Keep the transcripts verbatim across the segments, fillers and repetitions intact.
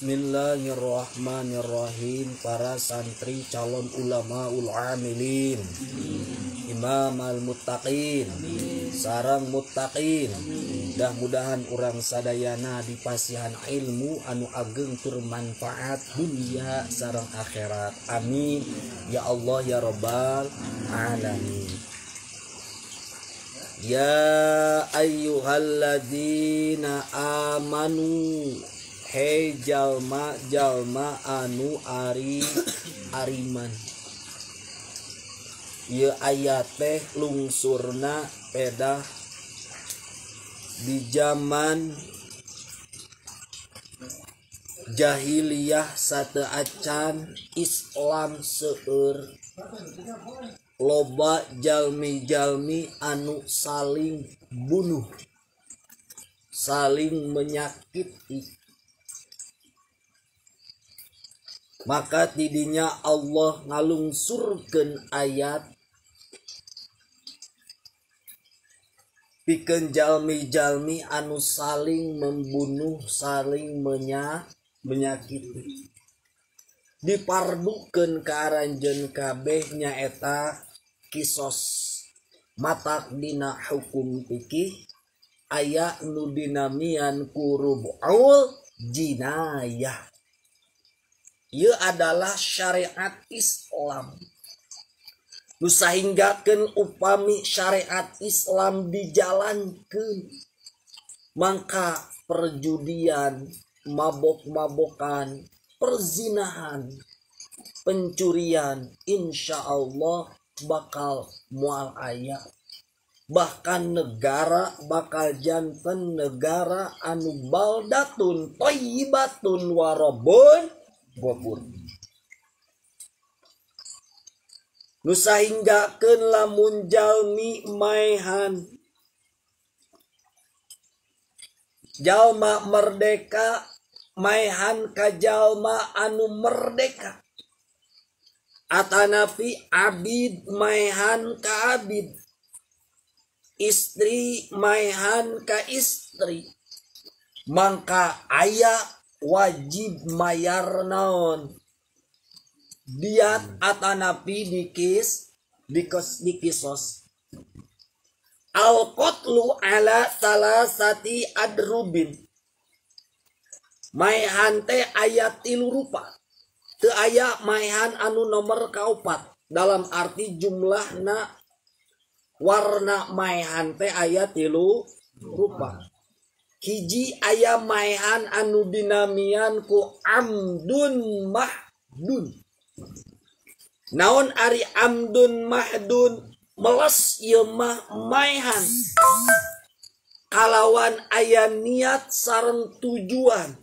Bismillahirrahmanirrahim. Para santri calon ulama ul amilin, imam al muttaqin, sarang muttaqin, mudah-mudahan urang sadayana dipasihan ilmu anu ageng tur manfaat dunia sarang akhirat. Amin ya Allah ya rabbal alamin. Ya ayyuhalladzina amanu, hei jalma jalma anu ari ariman. Ieu ayat teh lungsurna pedah di zaman jahiliyah sateu acan Islam seueur. Loba jalmi-jalmi anu saling bunuh, saling menyakiti. Maka tidinya Allah ngalungsurkeun ayat pikeun jalmi-jalmi anu saling membunuh, saling menya, menyakiti. Dipardukeun ka aranjeun kabeh nyaeta kisos. Matak dina hukum fikih aya nu dinamian kurubul jinayah. Ieu adalah syariat Islam. Nu sahinggakeun upami syariat Islam dijalankeun, mangka perjudian, mabok-mabokan, perzinahan, pencurian, insya Allah bakal mual aya. Bahkan negara bakal janten negara anu baldatun thayyibatun warabun ghafur. Nu sahinggakeun lamun jalmi maehan, jalma merdeka maehan ka jalma anu merdeka, atanapi abid maehan ka abid, istri maehan ka istri, mangka aya wajib mayar naon diat atanapi dikis dikos dikisos. Al qatlu ala salasati adrubin, maehan teh aya tilu rupa, teu aya maehan anu nomor kaopat. Dalam arti jumlahna warna maehan teh aya tilu rupa. Hiji aya maehan anu dinamian ku amdun mahdun. Naon ari amdun mahdun? Meles ieu mah maehan kalawan aya niat sareng tujuan.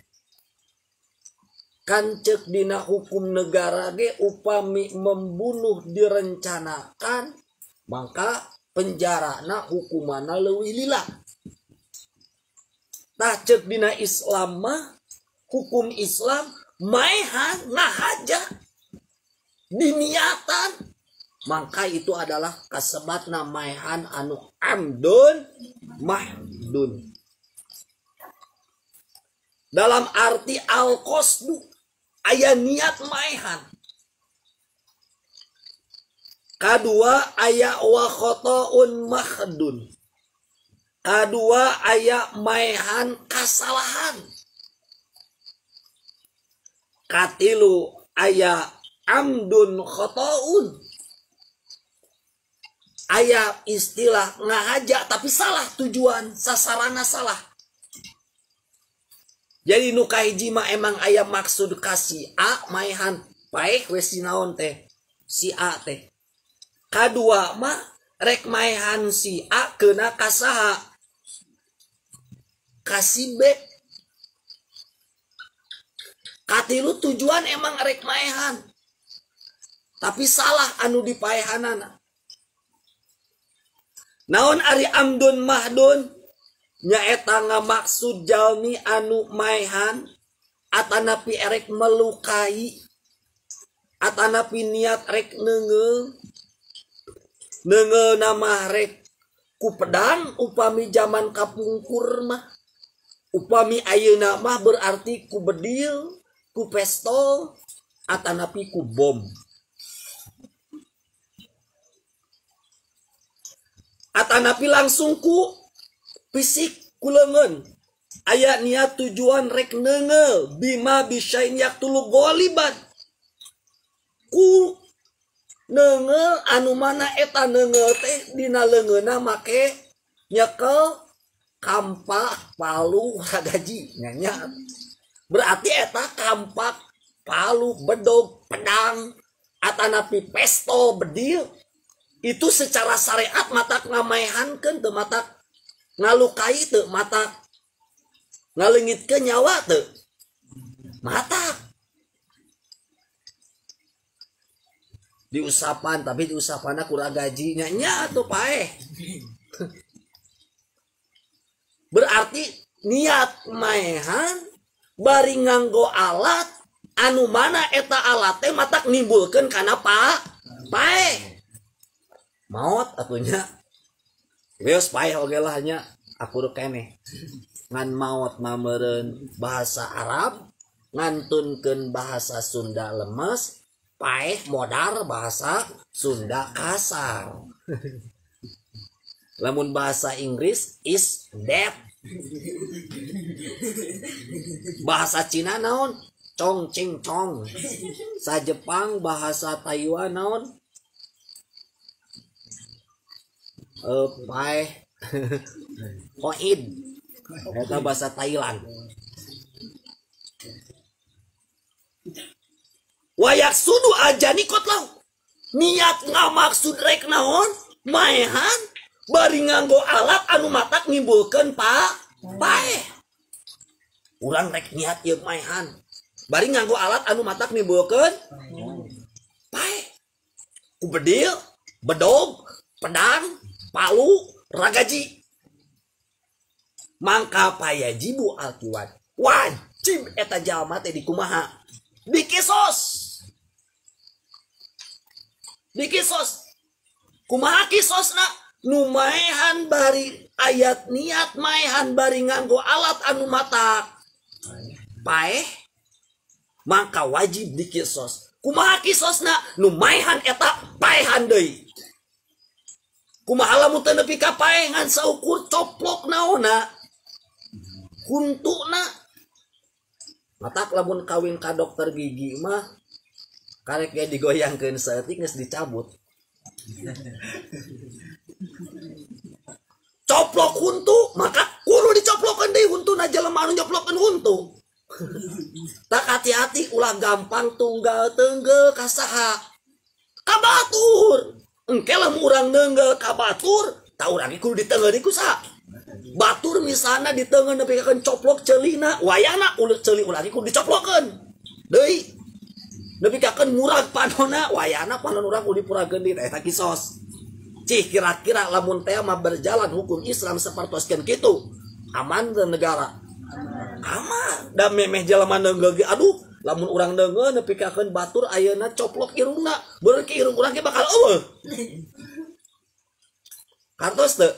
Kan ceuk dina hukum negara ge upami membunuh direncanakan, maka penjarana hukumanna leuwih lila. Tah ceuk dina Islam mah hukum Islam maehan ngahaja diniatan, maka itu adalah kasebatna maehan anu amdun mahdun. Dalam arti al-qasdu aya niat maehan. Kadua aya wa khata'un mahdun. Kadua aya maehan kasalahan. Katilu aya amdun khata'un. Aya istilah ngahaja tapi salah tujuan, sasarana salah. Jadi nu kahiji mah emang aya maksud ka si A maehan paeh we si naon teh si A teh. Kadua mah rek maehan si A keuna ka saha? Ka si B. Katilu tujuan emang rek maehan, tapi salah anu dipaehanana. Naon ari amdun mahdun? Nyaeta ngamaksud jalmi anu maehan atanapi erek melukai, atanapi niat rek neungeul, neungeul nama rek ku pedang upami zaman kapungkur mah, upami ayeuna mah berarti ku bedil, ku pistol atanapi ku bom. Atanapi langsung ku fisik ku leungeun. Aya niat tujuan rek neungel bima bisain yaktulu goliban. Ku neungel anu mana eta neungel teh dina leungeunna make nyekel kampak palu ragaji nya. Berarti eta kampak palu bedog pedang atanapi pistol bedil itu secara syariat matak ngamaehankeun teu matak ngalukai teu matak ngaleungitkeun nyawa teu matak diusapan tapi diusapanna kurang gajinya nya atuh paeh. Berarti niat maehan bari nganggo alat anu mana eta alat teh matak nimbulkeun kana pa paeh maot atunya geus paeh oge lah nya aku rek keneh ngan maot mameureun bahasa Arab ngantunkeun bahasa Sunda lemes paeh modar bahasa Sunda kasar. Lamun bahasa Inggris is dead. Bahasa Cina naon cong cing cong. Sa Jepang bahasa Taiwan naon eh paeh hoid eta bahasa Thailand. Wayak sudu aja nikot lau niat ngamaksud rek naon maehan bari nganggo alat anu matak nimbulkeun pa paeh. Urang rek niat ieu maehan bari nganggo alat anu matak nimbulkeun paeh. Ku bedil, bedog, pedang, palu, ragaji. Mangka payajibu alkiwan wajib eta jalma teh dikumaha dikisos dikisos kumaha kisosna nu maehan bari ayat niat maehan bari nganggo alat anu matak paeh mangka wajib dikisos. Kumaha kisosna nu maehan eta paehan deui. Kumaha lamun teu nepi ka paehan saukur coplok naonna huntuna. Matak lamun kawin ka dokter gigi mah karek ge digoyangkeun saeutik geus dicabut. Coplok huntu maka kudu dicoplokeun deui huntuna jelema anu nyoplokkeun huntu. Tak hati-hati ulah gampang tunggal teunggel ka saha ka batur. Engke lamun urang neunggel ka batur tah urang ge kudu diteungeuli ku saha batur misalna diteungeun nepi ka coplok ceulina wayahna ulah ceuli ulah ge kudu dicoplokeun deui. Nepi ka murag panonna wayahna panon urang kudu dipurageun deui eta kisos. Cih kira-kira lamun teh mah berjalan hukum Islam sapertoskeun kitu aman teu negara? Aman. Da memeh jelema neunggel ge aduh lamun urang neungeul nepi ka batur ayeuna coplok irungna beureun ke irung urang ge bakal eueuh. Kartos teu?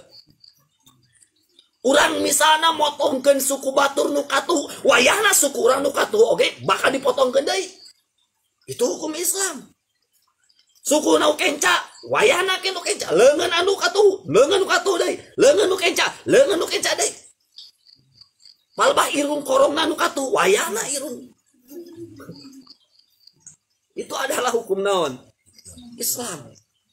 Urang misalna motongkeun suku batur nu katuh wayahna suku urang nu katuh oge bakal dipotongkeun deui. Itu hukum Islam. Suku nu kenca wayahna ke nu kenca leungeun anu katuh leungeun nu katuh deui leungeun nu kenca leungeun nu kenca deui. Palbah irung korongna nu katuh wayahna irung. Itu adalah hukum naon? Islam.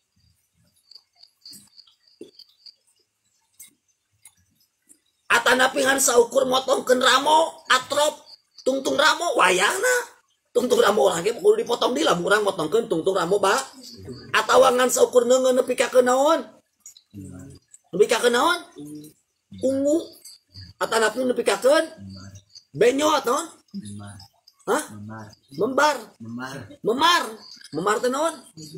Atanapi ngan saukur motongkeun ramo atrop tungtung ramo wayahna tungtung ramo urang ge kudu dipotong deui lamun urang motongkeun tungtung ramo ba atawa ngan saukur neungeun nepi ka naon? Nepi ka naon? Ungu atanapi nepi ka benyot naon? Hah? Membar. Memar. Memar. Memar teh naon?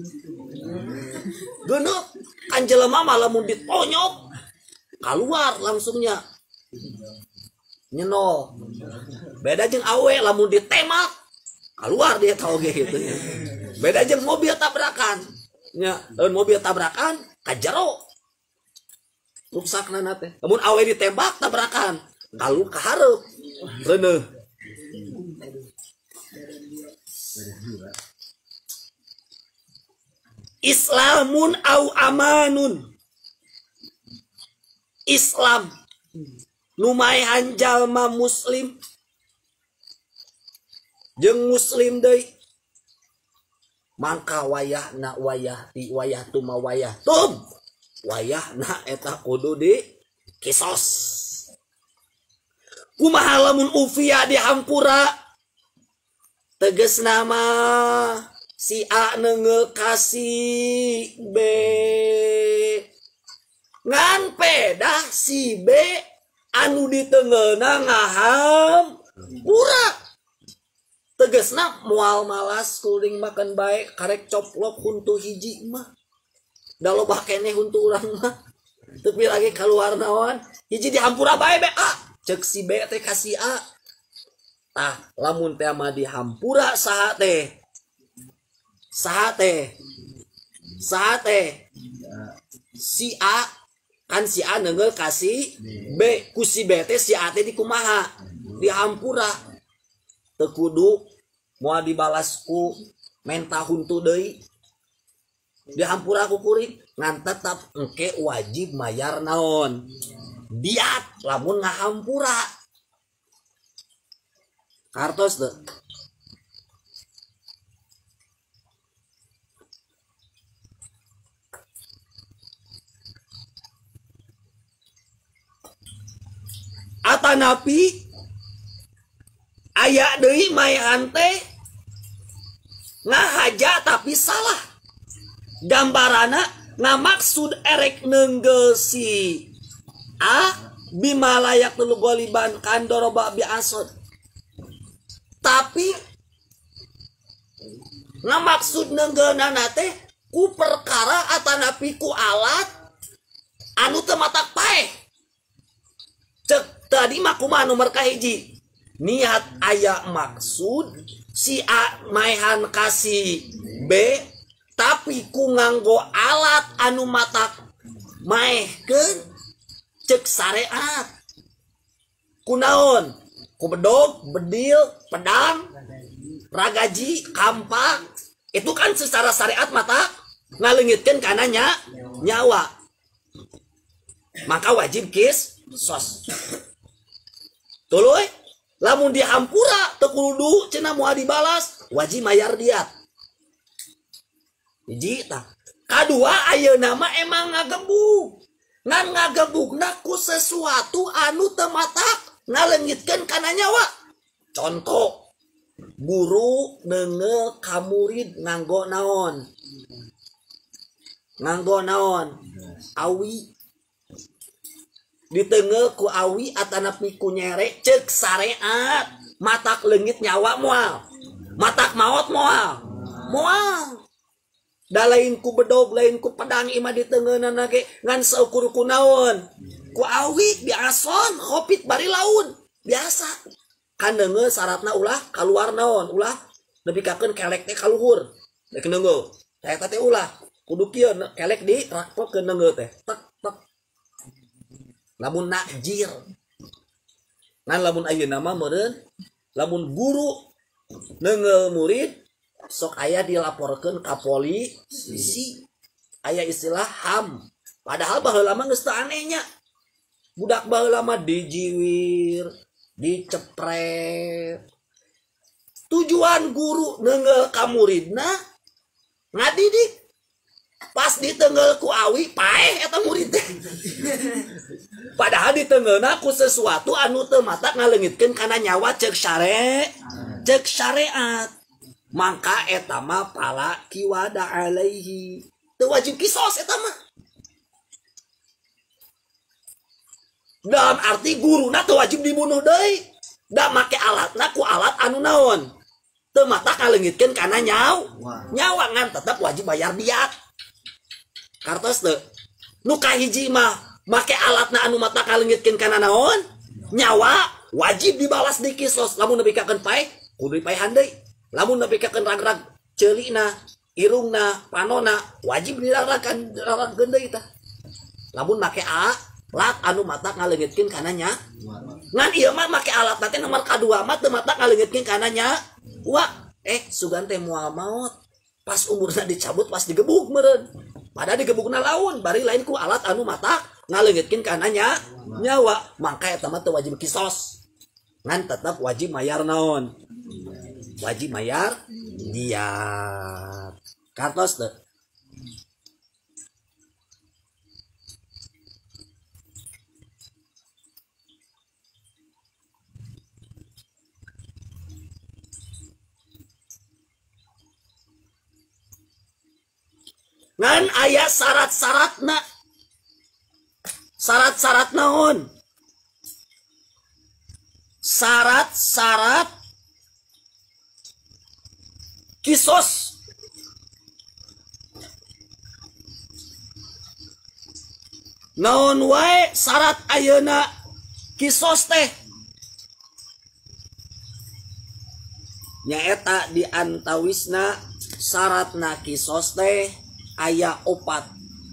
Geuneup kan jelema mah lamun ditonyok keluar langsungnya nyenol. Beda jeung awe lamun ditembak keluar dia tau ge kitu nya. Beda jeung mobil tabrakan. Nya, lamun mobil tabrakan ka jero. Rusakna teh. Lamun awe ditembak tabrakan, kalu ka hareup. Reuneuh. Islamun au amanun. Islam lumayan jalma muslim jeung muslim deui mangka wayah na wayah di wayah tuma wayah tum wayah na eta kudu di kisos. Kumaha lamun ufia dihampura teges nama si A neunggeul kasih B ngan pedah si B anu ditengeuna ngahampura tegesna moal malas kuring makan baik karek coplok huntu hiji mah da loba keneh huntu urang mah tapi lagi keluar naon hiji dihampura bae be A cek si B teh kasih A tah lamun teh mah dihampura saha teh saha teh saha teh si A kan si A neunggeul kasih B ku si B teh si A teh dikumaha dihampura teu kudu moal dibalas ku menta huntu deui dihampura ku kuring ngan tetap engke wajib mayar naon diat lamun ngahampura kartos teu atanapi aya deui mayan teh ngahaja tapi salah gambarana ngamaksud erek neunggeul si A bimalayak telu goliban kan doroba bi asod tapi ngamaksud neunggeulna teh ku perkara atanapi ku alat anu teu matak paeh cek tadi mah kumaha nomor kahiji niat aya maksud si A maehan kasih B tapi ku nganggo alat anu matak maehkeun cek syariat kunaon ku bedog bedil pedang ragaji kampak itu kan secara syariat matak ngaleungitkeun kana nya nyawa maka wajib kis sos tuluy lamun dihampura teu kudu cenah moal dibalas wajib mayar diat hiji tah kadua ayeuna mah emang ngagebug ngan ngagebugna ku sesuatu anu teu matak ngaleungitkeun kana nyawa contoh guru neunggeul ka murid nganggo naon nganggo naon awi ditengeul ku awi atanapi ku nyere cek syariat matak leungit nyawa moal matak maot moal moal da lain ku bedog lain ku pedang imah ditengeunana ge ngan seukur ku naon ku awi biason hopit bari laun biasa kan neungeul syaratna ulah kaluar naon ulah nepikakeun kelek teh kaluhur dek neungeul eta teh ulah kudu kieu kelek di rakpotkeun neungeul teh tek tek lamun nakjir ngan lamun ayeuna mah meureun lamun guru neungeul murid sok aya dilaporkeun ka polisi aya istilah H A M padahal baheula mah geus teu anehnya budak baheula mah dijiwir dicepret tujuan guru neungeul ka muridna ngadidik pas ditengeul ku awi paeh eta murid teh padahal ditengeulna ku sesuatu anu teu matak ngaleungitkeun kana nyawa cek syare cek syariat mangka eta mah pala kiwada alaihi teu wajib kisos eta mah dalam arti guruna teu wajib dibunuh deui da make alatna ku alat anu naon teu matak ngaleungitkeun kana nyawa nyawa ngan tetep wajib bayar diat kartos teu nu kahiji mah make alatna anu matak ngaleungitkeun kana naon nyawa wajib dibalas di kisos lamun nepikakeun paeh kudu dipaehan deui lamun nepikakeun rag-rag ceulina irungna panona wajib diraragkeun diraragkeun deui tah lamun make alat anu matak ngaleungitkeun kana nya ngan ieu mah make alatna teh nomor kadua mah teu matak ngaleungitkeun kana nya wa eh sugan teh moal maut pas umurna dicabut pas digebuk meureun padahal digebukna laun bari lain ku alat anu matak ngaleungitkeun kana nya nyawa mangka eta mah teu wajib kisos ngan tetep wajib mayar naon wajib mayar diat kartos teu ngan aya syarat-syaratna syarat-syarat naon syarat-syarat kisos naon wae syarat ayeuna kisos teh nyaeta di antawisna syaratna kisos teh aya opat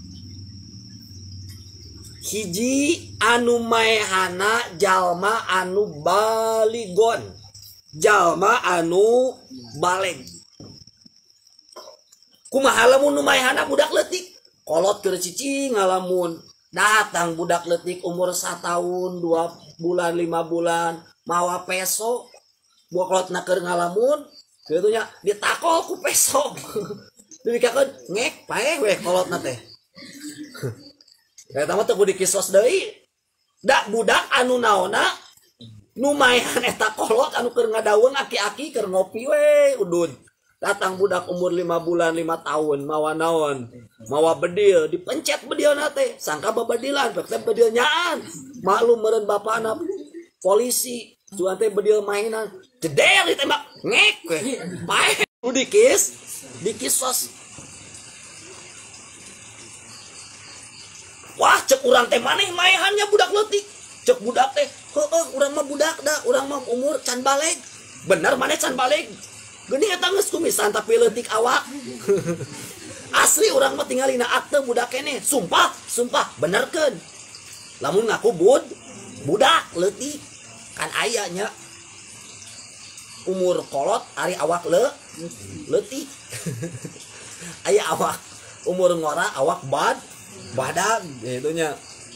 hiji anu maehana jalma anu baligon jalma anu baleg kumaha lamun nu maehana budak leutik kolot keur cicing ngalamun datang budak leutik umur satahun dua bulan lima bulan mawa peso bokolotna keur ngalamun kitu nya ditakol ku peso dibikakeun ngek paeh weh kolotna teh eta mah teu kudu kisos deui da budak anu naonna nu maehan eta kolot anu keur ngadaweung aki-aki keur ngopi we udud datang budak umur lima bulan lima tahun mawa naon mawa bedil dipencet bedilna teh sangka babadilan pek teh bedil nyaan maklum meureun bapana polisi cuan teh bedil mainan jedel ditembak ngek we paeh nu dikis dikisos wah cek urang teh maneh maehannya budak leutik cek budak teh heueuh urang mah budak da urang mah umur can baleg bener maneh can baleg geuning eta geus kumisan tapi leutik awak asli urang mah tingalina akte budak keneh sumpah sumpah benerkeun lamun ngaku bud budak leutik kan aya nya umur kolot ari awak le leutik aya awak umur ngora awak bad badak gitunya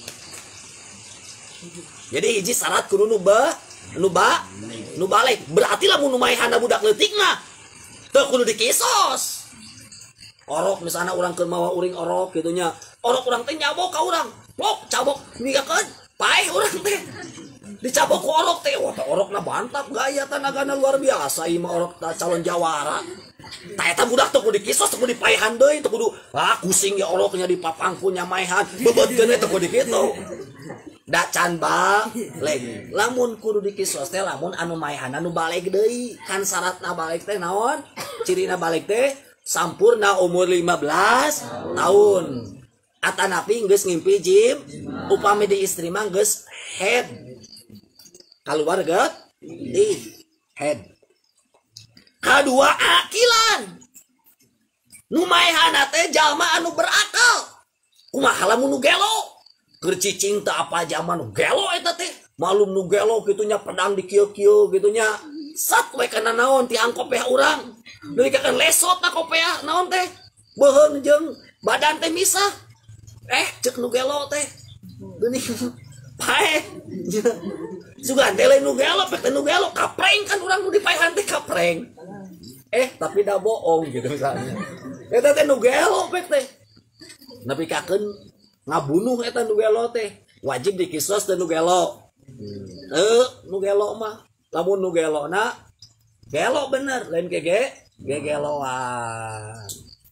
jadi hiji syarat kudu nu ba nu ba nu balik berarti lamun nu maehana budak leutik mah teu kudu dikisos orok misalnya urang keur mawa uring orok gitunya orok urang teh nyabok ka urang plok cabok ninggalkeun paeh urang teh dicabok ku orok teh wah orokna bantap gaya tanagana luar biasa ieu mah orok calon jawara tah eta budak teu kudu dikisos teu kudu dipaehan deui teu kudu ah kusing ya oroknya di papangkunya maehan bebeutkeun teu kudu kitu da can baleg lamun kudu dikisos teh lamun anu maehan anu baleg deui kan syaratna baleg teh naon cirina baleg teh sampurna umur lima belas tahun atanapi geus ngimpi jim upami di istri mah geus head kaluarga di head kadua akilan nu maehana teh jalma anu berakal kumaha lamun nu gelo keur cicing teh apa zaman nu gelo eta teh malum nu gelo kitunya pedang di kieu-kieu gitunya sat we kana naon ti angkopeh urang deui kakeun lesot na kopea naon teh beuheung jeung badan teh misah eh ceuk nu gelo teh geuning paeh sugan teh lain nu gelo pek teh nu gelo kapreng kan urang nu dipaehan teh kapreng eh tapi dah bohong gitu misalnya eta teh nu gelo pek teh nepi kakeun ngabunuh eta nu gelo teh wajib dikisos teh nu gelo teu nu gelo mah lamun nu gelona gelo bener lain kege gegeloan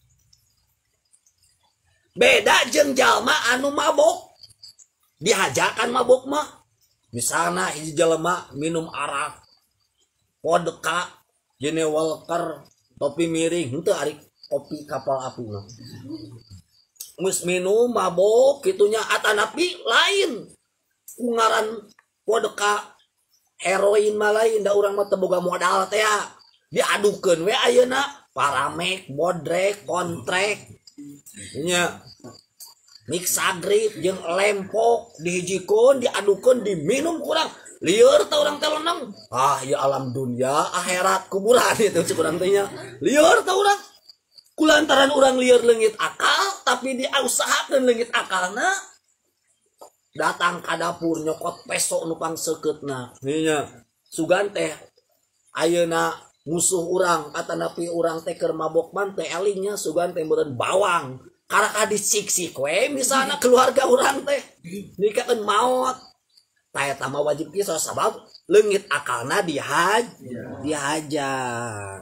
beda jeung jalma anu mabok dihajakan mabok mah misalnya hiji jelema minum arak vodka Jene Walker topi miring henteu ari kopi kapal api mah geus minum mabok kitunya atanapi lain kungaran vodka heroin mah lain da urang mah teu boga modal teh diadukeun we ayeuna paramek bodrek kontrek nya mixagrip jeung lempok dihijikeun diadukeun diminum kurang lieur teh urang teh lonang. Ah ya alam dunia akhirat kuburan itu cek urang teh nya. Lieur teh urang. Kulantaran urang lieur leungit akal tapi diusahakeun leungit akalna datang ka dapur nyokot peso nu pangseuketna. Nya sugan teh ayeuna musuh urang atanapi urang teh keur mabok man teh elingnya sugan teh meureun bawang. Karena disiksik we misalnya keluarga orang teh nikakeun maot tah eta mah wajib kisos sabab leungit akalna dihaj dihajar.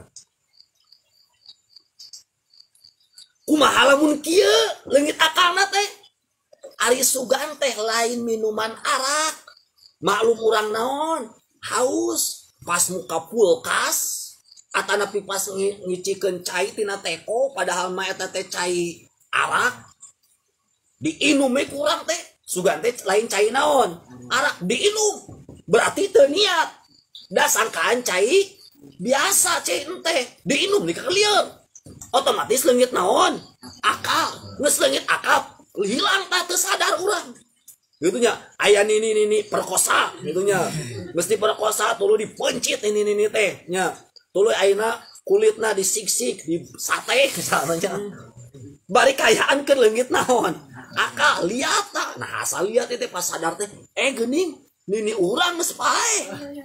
Kumaha lamun kieu leungit akalna teh ari sugan teh lain minuman arak maklum urang naon haus pas muka kulkas atanapi pas ngicikeun cai tina teko padahal mah eta teh cai arak diinum we kurang teh sugan teh lain cai naon arak diinum berarti teu niat da sangkaan cai biasa cai teh diinum dikakelieur otomatis leungit naon akal geus leungit akal hilang tah teu sadar urang gitunya aya nini nini perkosa gitunya mesti perkosa tuluy dipencit ini nini teh nya tuluy ayeuna kulitna disiksik di sate misalnya bari kayaan ke leungit naon akal liat tak nah asal liat itu pas sadar teh eh geuning nini urang geus pae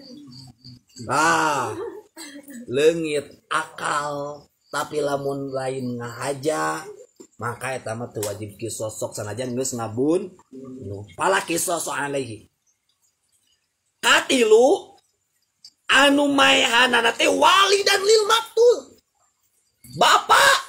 nah leungit akal tapi lamun lain ngahaja maka eta mah teu wajib kisosok sanajan geus ngabun nu pala kisos alaihi. Katilu anu maehanana teh wali dan lil maktul bapak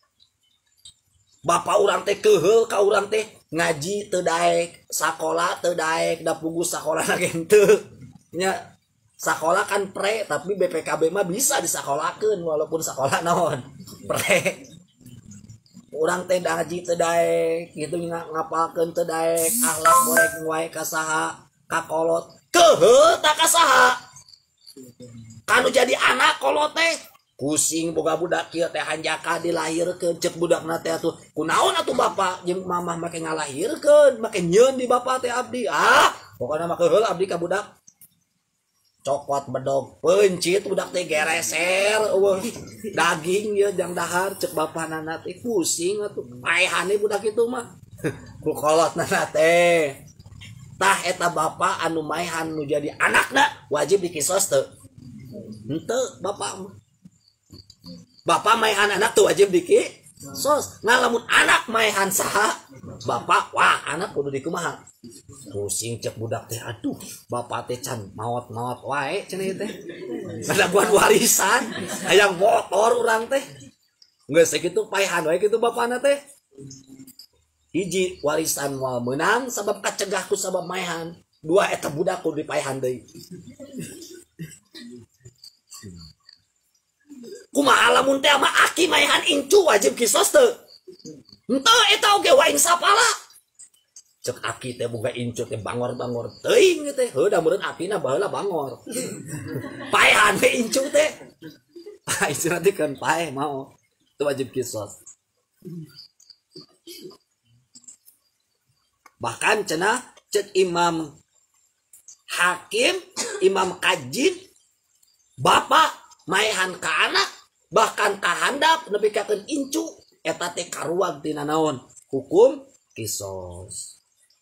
Bapak urang teh keheul ka urang teh ngaji teu daek, sakola teu daek, da puguh sakolana ge henteu. Nya sakola kan pre tapi B P K B mah bisa disakolakeun walaupun sakola naon pre. Urang teh ngaji teu daek, kitu ngapalkeun teu daek, akhlak goreng wae ka saha, ka kolot. Keheul tak ka saha? Kanu jadi anak kolot teh pusing boga budak kieu teh hanjaka dilahirkeun cek budakna teh atuh kunaon atuh bapak jeung mamah make ngalahirkeun make nyeun di bapak teh abdi ah pokona mah keheul abdi ka budak cokot bedog pencit budak teh gereser eueuh daging ieu jang dahar cek bapana teh pusing atuh paehane budak itu mah ku kolotna teh tah eta bapak anu maehan nu jadi anakna wajib dikisos teu henteu bapak mah bapak maehan anak tuh wajib diki sos ngalamun anak maehan saha bapak wah anak kudu dikumaha pusing cek budak teh aduh bapak teh can maot-maot wae cenah teh kada buat warisan hayang motor urang teh geus sakitu paehan wae kitu bapana teh hiji warisan moal meunang sabab kacegah ku sabab maehan dua eta budak kudu dipaehan deui kumaha lamun teh mah aki maehan incu wajib kisos teu henteu eta oge waing sapala cek aki teh boga incu teh bangor-bangor teuing teh heuh da meureun akina baheula bangor paehan we incu teh ah istilna teh kan paeh mau teu wajib kisos bahkan cenah cek Imam Hakim Imam Kajin bapak maehan ka anak bahkan kahandap nepi kakeun incu eta teh karuag tina naon hukum kisos.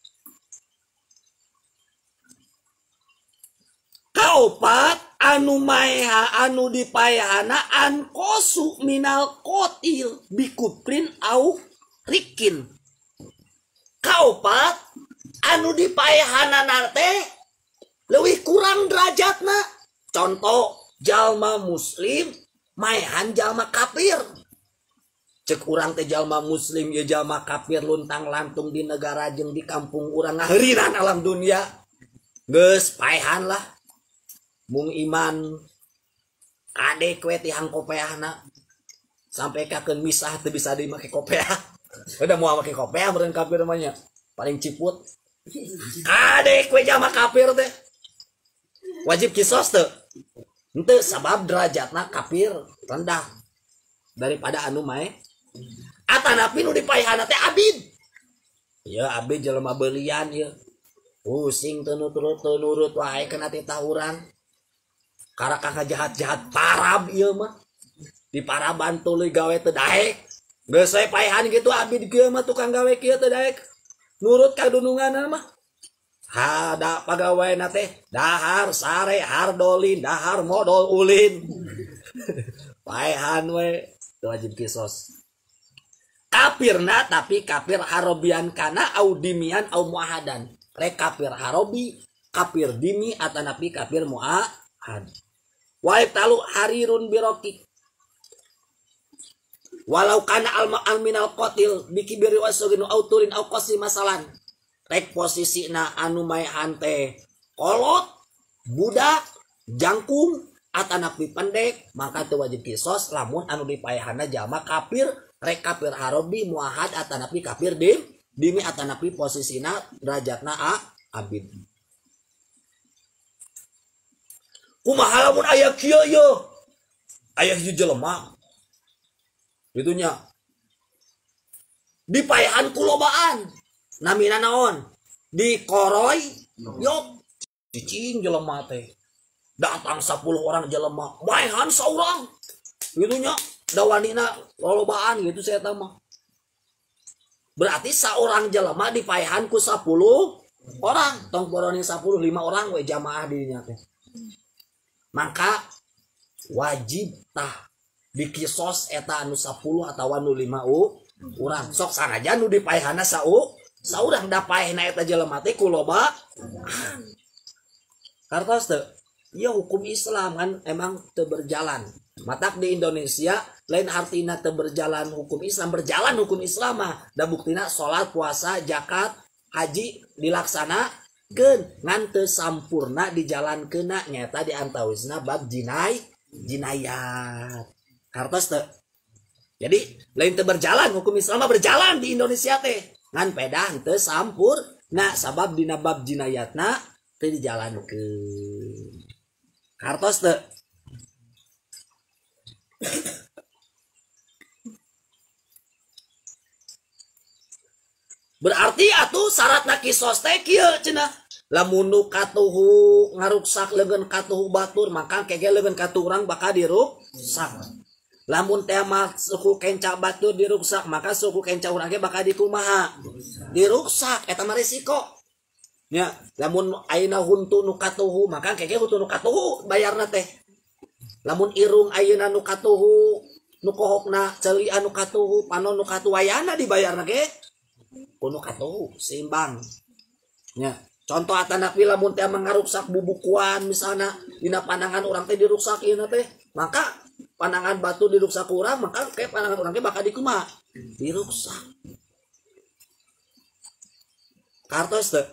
Kaopat anu maeha anu dipaehana an kosu minal kotil bikuprin au rikin. Kaopat anu dipaehana teh leuwih kurang derajatna contoh jalma muslim maehan jalma kafir cek urang teh jalma muslim ya jalma kafir luntang lantung di negara jeung di kampung urang ngaheuriran alam dunia geus paehan lah mung iman kade kue tihang kopeahna sampai kakeun misah teu bisa dimake kopeah udah mau make kopeah meureun kafir namanya paling ciput kade kue jalma kafir teh wajib kisos teu henteu sabab derajatna kafir rendah daripada anu mae atanapi nu dipaehana teh abid ya abid jelema beurian ieu pusing tenurut tenurut wae kena titah urang karena kakak jahat-jahat parab ieu mah di paraban tuluy gawe teu daek geus we paehan gitu abdi kieu mah tukang gawe kieu teu daek nurut kadunungan mah hada pagaweana teh dahar sare hardolin dahar modal ulin paehan we teu wajib kisos kafirna tapi kafir harobian kana au dimian au muahadan rek kafir harobi kafir dimi atanapi kafir muahad wa talu harirun birokik walau kana alma alminal qatil bikibiri wasoginu autorin au qasi masalan rek posisina anu maehan teh kolot budak jangkung atanapi pendek maka teu wajib kisos lamun anu dipaehanna jalma kafir rek kafir harobi muahad atanapi kafir dim dimi atanapi posisina derajatna a abid kumaha lamun aya kieu ye aya hiji jelema itunya dipaehan kulobaan namina naon dikoroy yok cicing jelema teh datang sepuluh orang jelema maehan saurang gitunya dawanina lolobaan gitu saya mah berarti seorang jelema dipaehan ku sepuluh orang tong boroning sepuluh lima orang we jamaah dirinya teh maka wajib tah dikisos eta anu sepuluh atawa anu lima u urang sok sanaja nu dipaehanna sau saurang da paehna eta jelema teh kuloba kartos teu ieu hukum Islam kan emang teu berjalan matak di Indonesia lain artina teu berjalan hukum Islam berjalan hukum Islam mah da buktina salat puasa zakat haji dilaksanakeun ngan teu sampurna dijalankeunna nyata di antawisna bab jinai jinayat kartos teu jadi lain teu berjalan hukum Islam mah berjalan di Indonesia teh ngan pedah teu sampurna sabab dina bab jinayatna teu dijalankeun kartos teu berarti atuh syaratna kisos teh kieu cenah lamun nu katuhu ngaruksak leungeun katuhu batur maka kege leungeun katuhu urang bakal diruksak lamun teh mah suku kenca batur diruksak maka suku kenca urang ge bakal dikumaha diruksak eta mah resiko nya lamun ayeuna huntu nu katuhu maka kege huntu nu katuhu bayarna teh lamun irung ayeuna nu katuhu nu kohokna ceuli anu katuhu panon nu katuwayana dibayarna ge kuno katuhu seimbang nya contoh atanapi lamun teh mangaruksak bubukuan misalnya dina pandangan orang teh diruksak ieu teh maka pandangan batu diruksak urang maka kayak pandangan orang teh bakal dikumaha diruksak kartos teh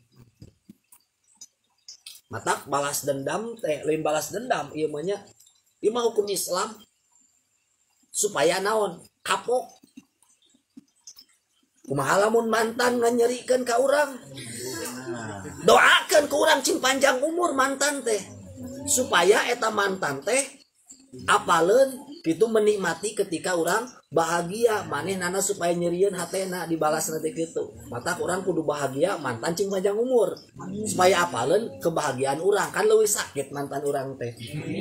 matak balas dendam teh lain balas dendam ieu mah nya ieu mah hukum Islam supaya naon kapok kumaha lamun mantan nganyerikeun ka urang doakeun ke urang cing panjang umur mantan teh supaya eta mantan teh apaleun kitu menikmati ketika urang bahagia manehna supaya nyerieun hatena dibalas nanti kitu mata urang kudu bahagia mantan cing panjang umur supaya apaleun kebahagiaan urang kan leuwih sakit mantan urang teh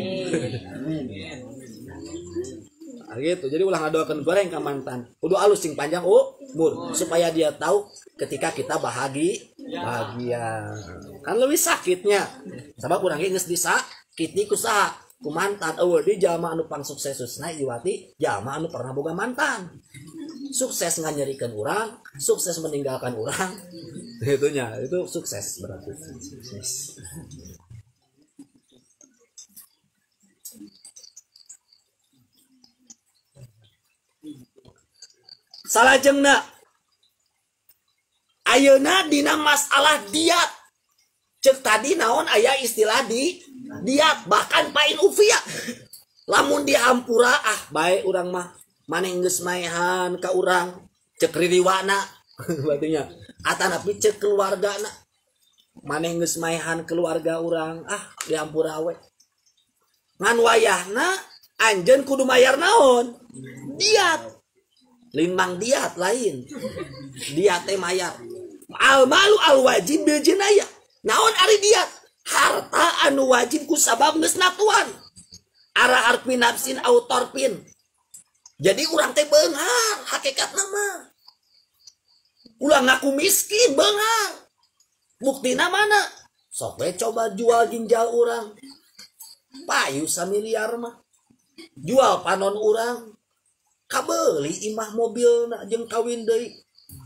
gitu jadi ulah ngadoakeun goreng ka mantan kudu alus cing panjang umur supaya dia tahu ketika kita bahagia bahagia kan lebih sakitnya sabab urang ge geus disakiti ku saha ku mantan eueuh di jalma anu pangsuksesusna iwati jalma anu pernah boga mantan sukses nganyerikeun urang sukses meninggalkan urang itunya itu sukses berarti sukses salajengna ayeuna dina masalah diat cek tadi naon aya istilah di diat bahkan pain ufia lamun dihampura ah bae urang mah maneh geus maehan ka urang cek ririwana batunya atanapi cek keluargana maneh geus maehan keluarga urang ah dihampura we ngan wayahna anjeun kudu mayar naon diat limbang diat lain diat teh mayar al malu al wajib bil jinayah. Naon ari diat? Harta anu wajib ku sabab geus natuan. Ara harfi nafsin au torpin. Jadi urang teh beunghar hakikatna mah. Ulah ngaku miskin beunghar. Buktina mana? Sok we coba jual ginjal urang. Payu samiliar mah. Jual panon urang. Kabeuli imah mobilna jeung kawin deui.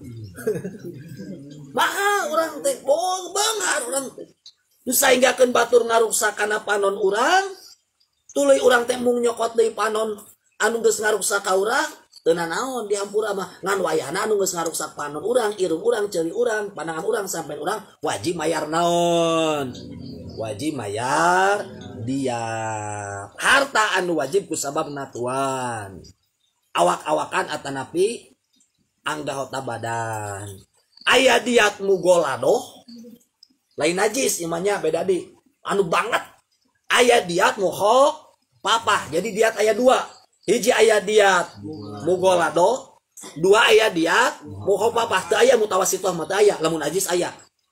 Mahal urang teh, bohong beunghar urang teh. Nu sainggakeun batur ngaruksakana panon urang, tuluy urang teh mung nyokot deui panon anu geus ngaruksak ka urang, teu naon dihampura mah ngan wayahna anu geus ngaruksak panon urang, irung urang, ceuli urang, pandangan urang sampean urang wajib mayar naon? Wajib mayar dia. Harta anu wajib ku sabab natuan. Awak-awakan atanapi anggahota badan. Aya diat mugoladoh lain najis imannya beda di anu banget. Aya diat muhok papa. Jadi diat aya dua. Hiji aya diat mugolado, dua aya diat muhok papa. Teu aya mutawasitoh mah teu aya, lamun najis aya.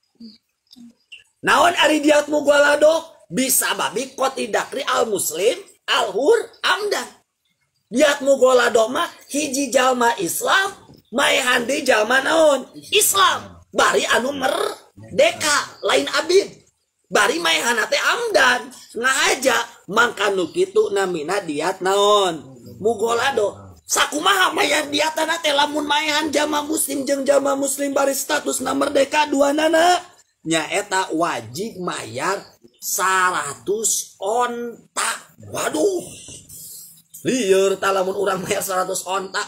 Naon ari diat mugolado? Bisa babi qotidakri al muslim al hur amdan. Diat mugolado mah hiji jalma Islam maehan di jalma naon? Islam. Bari anu merdeka lain abid. Bari maehan teh amdan ngahaja mangka nu kitu namina diat naon? Mugolado. Sakumaha mayar diatana teh lamun maehan jalma muslim jeung jalma muslim bari statusna merdeka duanana nyaeta wajib mayar seratus onta. Waduh. Lieur tah lamun urang mayar seratus onta.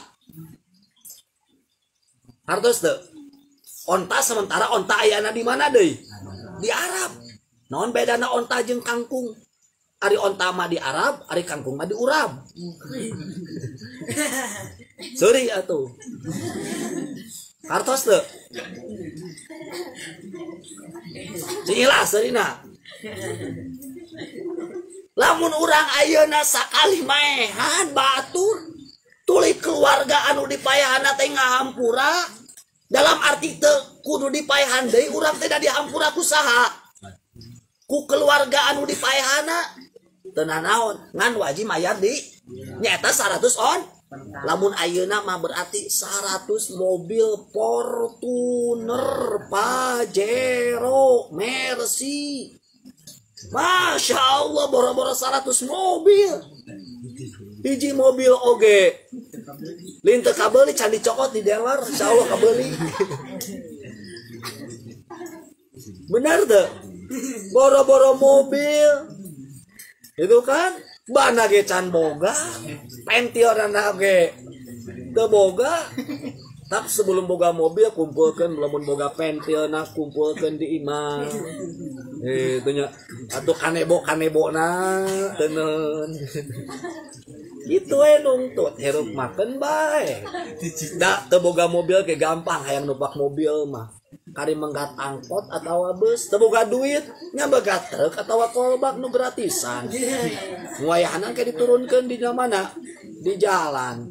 Hartos teu? Onta sementara onta ayana di mana deui? Di Arab. Naon bedana onta jeung kangkung? Ari onta mah di Arab, ari kangkung mah di Urab. Sorry atuh. Hartos teu? Cilah seurina. Lamun urang ayeuna sakali maehan batur tuluy keluarga anu dipayahanna teh ngahampura dalam arti teu kudu dipayahan deui urang teh da dihampura ku saha? Ku keluarga anu dipayahanna teu naon ngan wajib mayar di nyaeta seratus on. Lamun ayeuna mah berarti seratus mobil Fortuner, Pajero, Mercy. Masya Allah boro-boro seratus mobil. Hiji mobil oge linteu kabeli can dicokot di dealer, insya Allah kabeli. Benar tuh? Boro-boro mobil itu kan bana ge can boga, pentilna ge teu boga. Tak sebelum boga mobil kumpulkan, lamun boga pentilna kumpulkan di imah. Eh tanya atuh kanebo kanebo na teuneun. Gitu we nungtut hirup makan bae. Da teu boga mobil ke gampang hayang numpak mobil mah. Kari menggat angkot atawa bus, teu boga duit nya begat truk atawa kolbak nu gratisan. Nguayahanan ke diturunkeun di mana? Di jalan.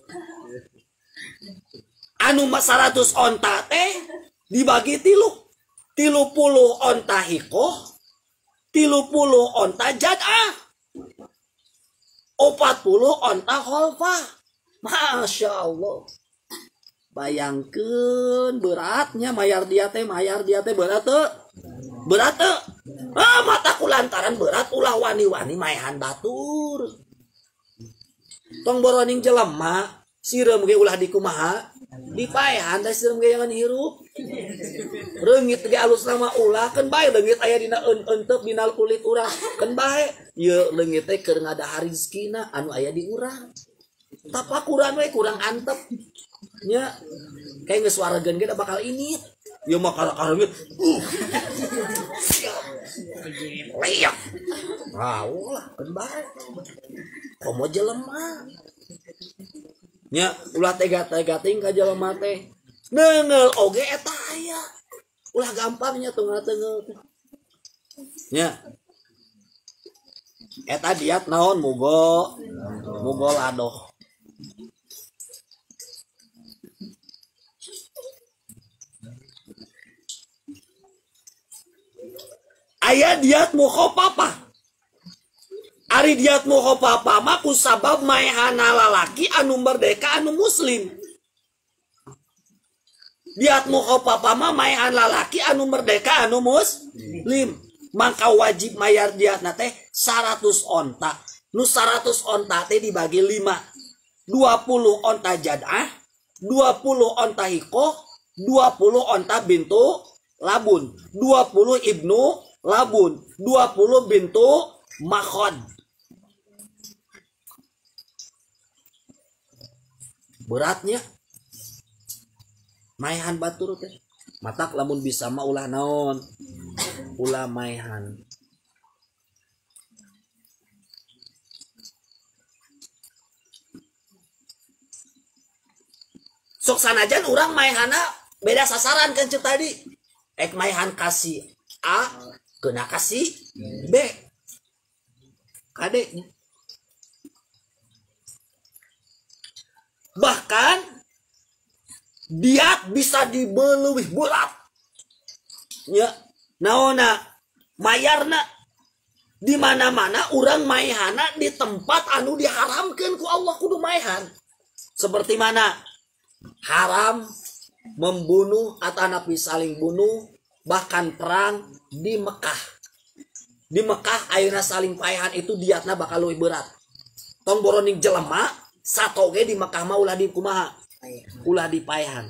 Anu mah seratus onta teh dibagi tilu. Tilu puluh onta hikoh, tilu puluh onta jad'ah, opat puluh onta kholfah. Masya Allah. Bayangkeun beratnya mayar dia teh, mayar dia teh berat teh. Berat teh. Ah, mataku lantaran berat ulah wani-wani maehan batur. Tong boroning jelema, sireum ge ulah dikumaha? Dipaehan da sireum ge jangan hirup. Reungit ge alus nama ulah kan bae leungit aya dina eun-eun dina kulit urang. Kan bae ieu leungit teh keur ngadahar rezekina anu aya di urang. Tapakuran we kurang antep. Nya kayak geus waregeun ge da bakal ini. Ieu mah kara-kareungit. Uh. Liak. Wah, ulah kan bae. Komo jelema. Nya ulah tega-tega ting ka jelema teh. Neungel oge eta aya. Ulah gampangnya tuh ngateungel. Nya. Eta diat naon mugo mugo ladoh. aya diat mukhafafah. Ari diat mukhafafah mah kusabab maehana lalaki anu merdeka anu muslim. Diat mukhafafah mah maehan lalaki anu merdeka anu muslim. Maka wajib mayar diatna teh seratus onta. Nu seratus onta teh dibagi lima. dua puluh onta jad'ah, dua puluh onta hikoh, dua puluh onta bintu labun, dua puluh ibnu labun, dua puluh bintu makhod. Beratnya maehan batur teh. Matak lamun bisa mah ulah naon? Ulah maehan. Sok sanajan urang maehana beda sasaran kan cek tadi. Ek maehan kasih A kena kasih B. Kadeknya. Bahkan diat bisa dibeleuwih berat. Ya, naona mayarna di mana-mana urang maehana di tempat anu diharamkeun ku Allah kudu maehan. Seperti mana? Haram membunuh atau napi saling bunuh, bahkan perang di Mekah. Di Mekah ayeuna saling paehan itu diatna bakal leuwih berat. Tong boroning jelema satoge di Mekah mah ulah di kumaha? Ulah dipaehan.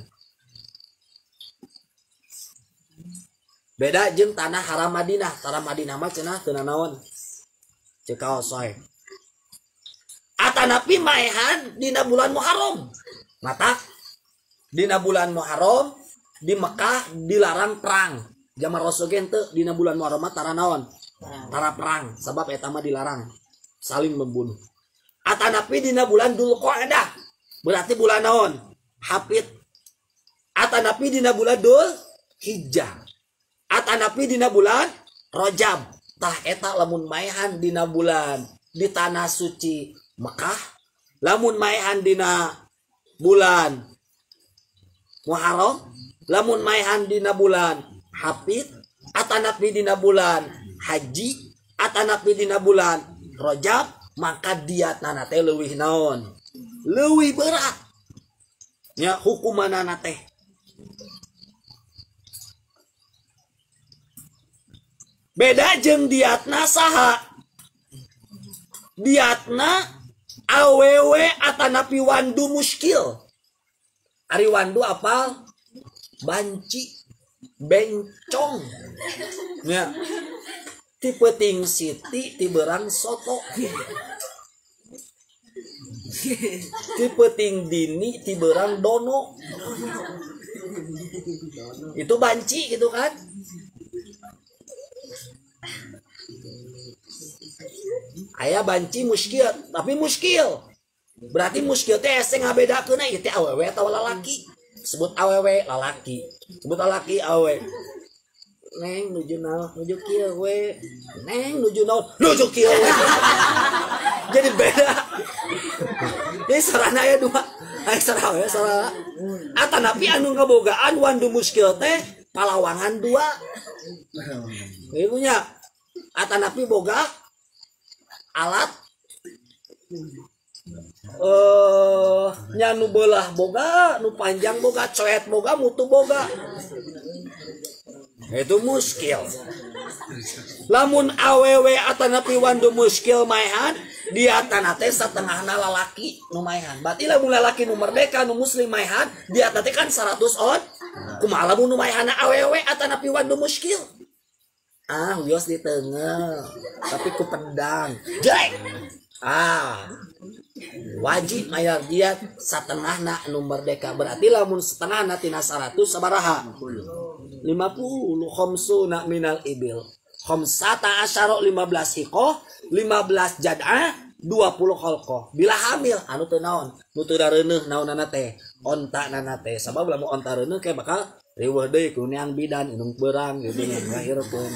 Beda jeung tanah haram Madinah. Tanah Madinah mah cenah teu naon. Ceuk kaos wae. Atanapi maehan dina bulan Muharram. Mata dina bulan Muharram di Mekah dilarang perang. Zaman Rasul ge teu dina bulan Muharram mah tara naon? Tara perang, sabab eta mah dilarang saling membunuh. Atanapi dina bulan Dzulqa'dah. Berarti bulan naon? Hafid. Atanapi dina bulan Dzul Hijjah. Atanapi dina bulan Rajab. Tah eta lamun maehan dina bulan di tanah suci Mekah, lamun maehan dina bulan Muharram, lamun maehan dina bulan Hafid, atanapi dina bulan Haji, atanapi dina bulan Rajab, maka diatna teh leuwih naon? Leuwih berat. Ya hukumanana teh. Beda jeung diatna saha? Diatna awewe atanapi wandu muskil. Ari wandu apal? Banci, bencong. Ya. Ti peuting siti ti berang soto. Ti peuting dini ti berang dono. Itu banci gitu kan? Aya banci muskil, tapi muskil. Berarti muskil teh ese ngabedakeun ieu teh awewe atawa lalaki. Sebut awewe lalaki, sebut lalaki awewe. Neng nuju naon? Nuju kieu we. Neng nuju naon? Nuju kieu we. Jadi beda. Jadi sarana aya dua. Aya sarana we sarana. Atanapi anu ngabogaan wandu muskil teh palawangan dua. Ieu nya. Atanapi boga alat eh nya nu beulah boga, nu panjang boga, coet boga, mutu boga. Itu muskil. Lamun awewe atanapi wandu muskil maehan, dia tanate setengahna lalaki nu maehan. Berarti lamun lalaki nu merdeka nu muslim maehan, dia teh kan seratus on. Kumaha lamun nu maehan awewe atanapi wandu muskil? Ah, wios di tengah, tapi ku pedang. Jelek. Ah, wajib mayar diat setengahna nu merdeka. Berarti lamun setengahna tina seratus sabaraha? lima puluh khamsuna minal ibil. Khamsata asyara lima belas hikoh, lima belas jad'ah, dua puluh kholqoh. Bila hamil anu teu naon? Nu teu dareuneuh naonana teh? Onta nana teh. Sabab lamun onta reuneuh ke bakal riweuh deui ku neang bidan indung beurang gitu nya ngahirkeun.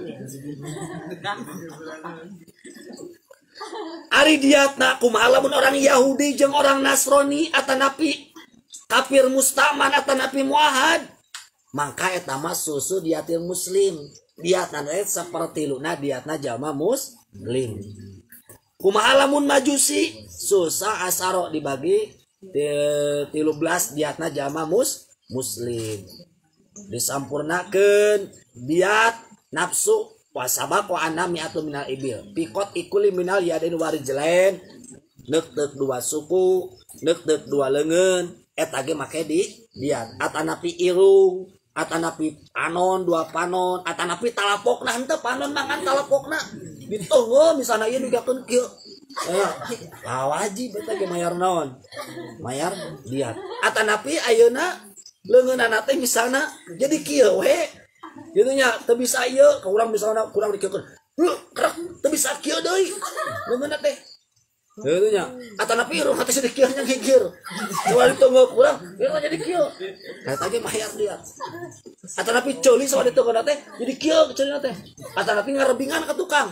Ari diatna kumaha lamun orang Yahudi jeung orang Nasrani atanapi kafir mustaman atanapi muahad, mangka eta mah susu diatir muslim. diatna seperti luna diatna jalma muslim. Kumaha lamun majusi susah asaro dibagi tilu belas diatna jalma mus muslim. Disampurnakeun diat nafsu wasabak wa anami atau minal ibil pikot ikuli minal yadin warijlain neuk teuk dua suku neuk teuk dua leungeun eta ge make di diat atanapi irung atanapi panon dua panon atanapi talapokna henteu panon mangan talapokna ditunggu misalna ieu digakeun kieu ah wajib eta ge mayar naon mayar diat atanapi ayeuna leungeunana teh misalna jadi kieu we gitu nya teu bisa ieu ka urang misalna kurang dikeukeun heuh kerak teu bisa kieu deui leungeunna teh gitu nya atanapi irung hate sedih kieu nya gigir coba ditunggu kurang ieu jadi kieu eta ge mayar dia atanapi ceuli sawa ditunggu teh jadi kieu ceulina teh atanapi ngarebingan ka tukang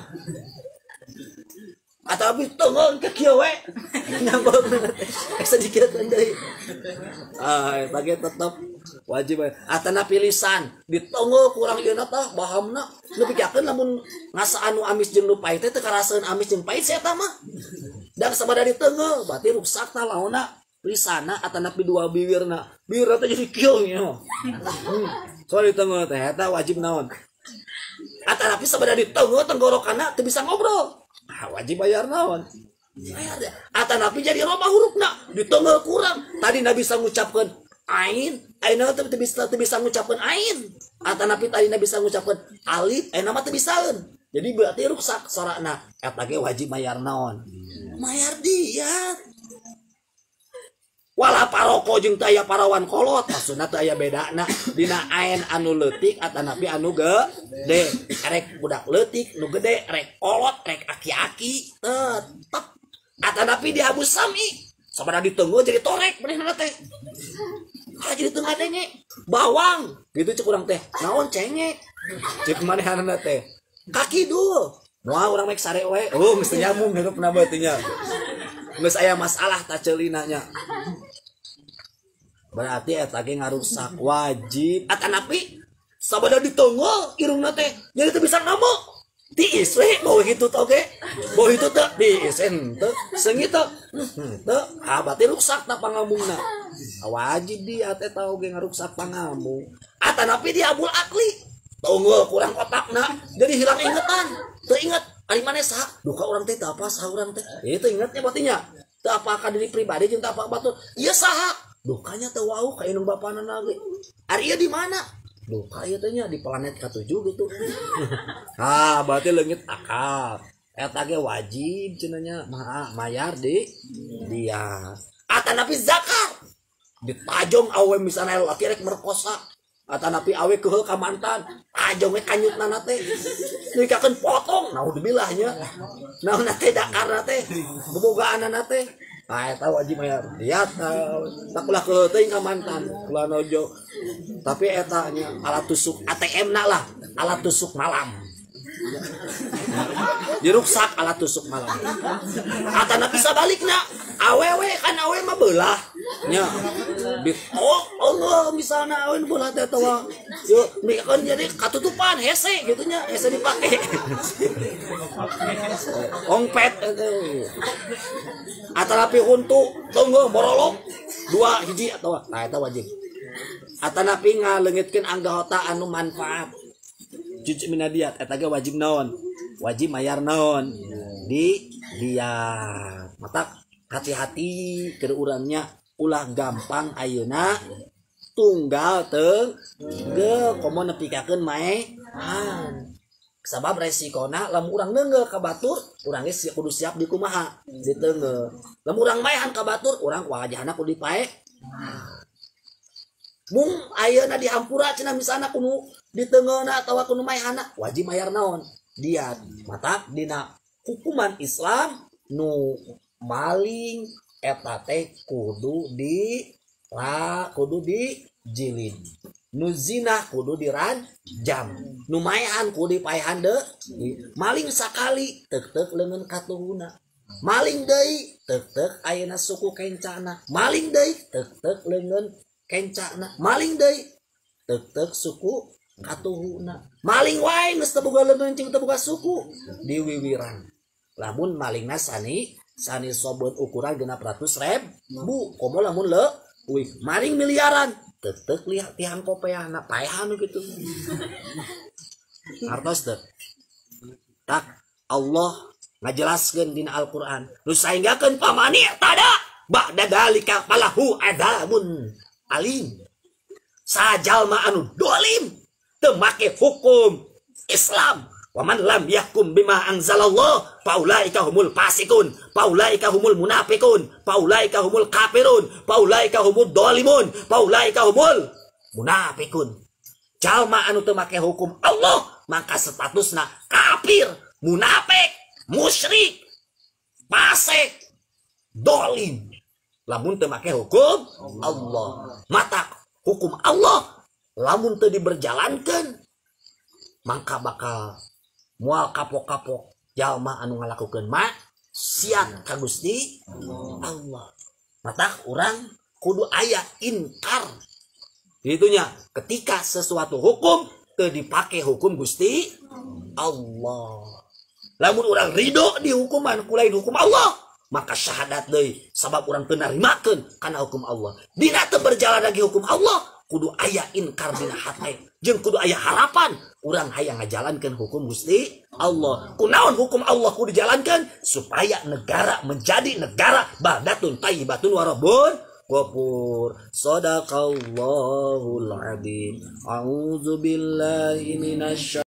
atanapi tunggu ke kieu we nyambung teh sedikit deui ah eta ge tetep wajib atanapi lisan ditunggu kurang ieu teh bahamna nu pikeun lamun ngasa anu amis jeung nu pait teh teu karaseun amis jeung pait saya tah mah dan sabada ditengah berarti rusak tah laonna lisanna atanapi dua bibirna bibirna teh jadi kieu nya hmm. Soal ditengah teh eta wajib naon atanapi sabada ditengah tenggorokanna teu bisa ngobrol ah wajib bayar naon bayar atanapi jadi loba hurufna ditengah kurang tadi na bisa ngucapkeun ain aina teu bisa teu bisa ngucapkeun ain atanapi tadi na bisa ngucapkeun alif aina mah teu bisaeun jadi berarti rusak sorana eta ge wajib bayar naon mayar dia wala paroko jeung teu aya parawan kolot maksudna teu aya bedana dina ain anu leutik atanapi anu gede rek budak leutik nu gede rek kolot rek aki-aki tetep atanapi di Abu Sami sabada ditengah jadi torek benerna teh ah jadi tengah denge bawang gitu cek urang teh naon cengek cek manehna teh kaki dul moal urang mek sare we oh mesti nyambung hirup na beuti nya geus aya masalah ta ceulina nya berarti eta ge ngarusak wajib atanapi sabada ditengah irungna teh jadi teu bisa ngomong tiis we bau hitu teh oge bau hitu teh diis henteu seungit teh teu ah berarti rusak ta pangambungna wajib dia teh tau ge ngarusak pangambung atanapi dia abul akli tunggu kurang otakna jadi hilang ingetan teu inget ari maneh saha duka urang teh teu apa saha urang teh itu ingetnya berarti nya teu apa ka diri pribadi jeung teu apa batur ieu saha dukanya teu wau ka indung bapana ge ari ieu di mana duka ieu teh nya di planet katujuh gitu ah berarti leungit akal eta ge wajib cenah nya mayar di dia atanapi zakat ditajong awe misalnya laki rek merkosa atanapi awe keheul ka mantan tajong we kanyutna teh dikakeun potong naudzubillah nya naonna teh dakarna teh bobogaanna teh ah eta wajib mayar dia tak ulah keheul teuing ka mantan ulah nojo tapi eta nya alat tusuk A T M na lah alat tusuk malam diruksak alat tusuk malam atanapi sabalikna awewe kan awe mah beulah nya di oh Allah misalna awe beulah teh tawa yuk mikeun jadi katutupan hese gitu nya hese dipake ongpet atanapi huntu tunggu borolog dua hiji atawa nah eta wajib atanapi ngaleungitkeun anggota anu manfaat cuci minadiat eta ge wajib naon wajib mayar naon di dia mata hati-hati ke urangnya ulah gampang ayeuna tunggal teu ge komo nepikeun maehan sabab resikona lamun urang neungeul ka batur urang ge kudu siap di kumaha di teungeu lamun urang maehan ka batur urang wajahna kudu dipae mung ayeuna dihampura cenah misalna kudu di teungeuna atawa kudu maehanna wajib mayar naon diat mata dina hukuman Islam nu maling eta teh kudu di la kudu di jilid nu zina kudu diranjam nu maehan kudu dipaehan deui maling sakali teuk-teuk leungeun katuhuna maling deui teuk-teuk ayeuna suku kencana maling deui teuk-teuk leungeun kencana maling deui teuk-teuk suku katuhuna maling wae geus teu boga leungeun cing teu boga suku diwiwiran lamun malingna sani sani sobeun ukuran genap ratus ribu komo lamun leuwih maling miliaran teuteuk lihat tihan kopeahna paehan kitu artos teu tak Allah ngajelaskeun dina Al-Qur'an nu saenggakeun pamani tada ba'da dalika falahu adzabun alim sajalma anu dolim teu make hukum Islam wa man lam yahkum bima anzalallah faulaika humul fasikun faulaika humul munafiqun faulaika humul kafirun faulaika humud dolimun faulaika humul munafiqun jalma anu teu make hukum Allah maka statusna kafir munafik musyrik fasik dolim lamun teu make hukum Allah mata hukum Allah lamun teu diberjalankeun maka bakal moal kapok-kapok jalma anu ngalakukeun maksiat ka Gusti Allah mata urang kudu aya inkar itunya ketika sesuatu hukum teu dipake hukum Gusti Allah lamun urang ridho di hukuman ku lain hukum Allah maka syahadat deui sabab urang teu narimakeun kana hukum Allah dina teu berjalan lagi hukum Allah kudu aya inkar dina hate jeung kudu aya harapan urang hayang ngajalankeun hukum Gusti Allah kunaon hukum Allah kudu dijalankeun supaya negara menjadi negara baldatun thayyibatun wa rabbun ghafur sadaqallahul adzim a'udzubillahi minasy